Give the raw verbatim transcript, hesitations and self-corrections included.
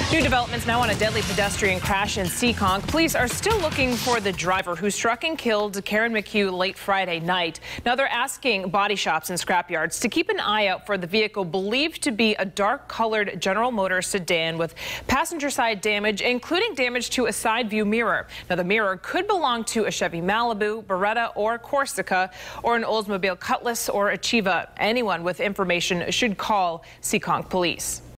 New developments now on a deadly pedestrian crash in Seekonk. Police are still looking for the driver who struck and killed Karen McHugh late Friday night. Now they're asking body shops and scrapyards to keep an eye out for the vehicle believed to be a dark-colored General Motors sedan with passenger side damage, including damage to a side view mirror. Now the mirror could belong to a Chevy Malibu, Beretta, or Corsica, or an Oldsmobile Cutlass or Achieva. Anyone with information should call Seekonk Police.